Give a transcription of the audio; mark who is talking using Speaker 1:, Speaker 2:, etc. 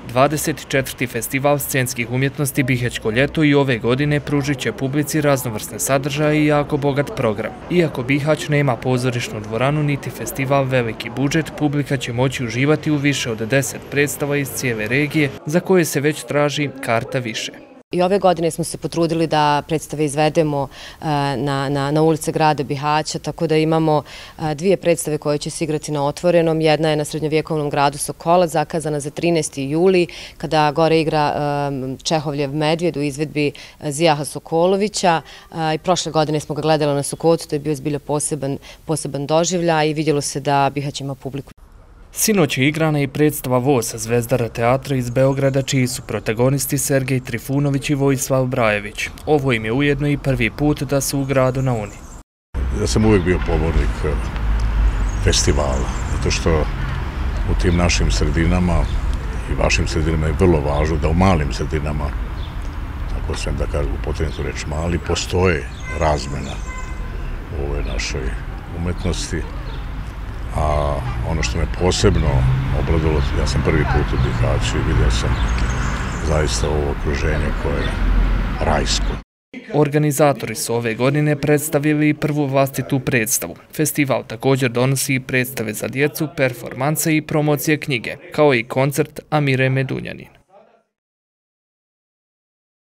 Speaker 1: 24. festival scenskih umjetnosti Bihaćko ljeto i ove godine pružit će publici raznovrsne sadržaje i jako bogat program. Iako Bihać nema pozorišnu dvoranu niti festival veliki budžet, publika će moći uživati u više od 10 predstava iz cijele regije za koje se već traži karta više.
Speaker 2: I ove godine smo se potrudili da predstave izvedemo na ulice grada Bihaća, tako da imamo dvije predstave koje će se igrati na otvorenom. Jedna je na srednjovjekovnom gradu Sokolac, zakazana za 13. juli, kada gore igra Čehovljev medvjed u izvedbi Zijaha Sokolovića. I prošle godine smo ga gledali na Sokotu, to je bio zbilja poseban doživljaj i vidjelo se da Bihać ima publiku.
Speaker 1: Sinoć je igrana i predstava Vosa Zvezdara teatra iz Beograda, čiji su protagonisti Sergej Trifunović i Vojislav Brajević. Ovo im je ujedno i prvi put da su u gradu na Uni.
Speaker 3: Ja sam uvijek bio pobornik festivala, zato što u tim našim sredinama i vašim sredinama je vrlo važno da u malim sredinama, ako sam da kažem upotrebnu reč mali, postoje razmena u ovoj našoj umetnosti. A ono što me posebno obradilo, ja sam prvi put u Bihaću i vidio sam zaista ovo okruženje koje je rajsko.
Speaker 1: Organizatori su ove godine predstavili i prvu vlastitu predstavu. Festival također donosi i predstave za djecu, performanse i promocije knjige, kao i koncert Amire Medunjanin.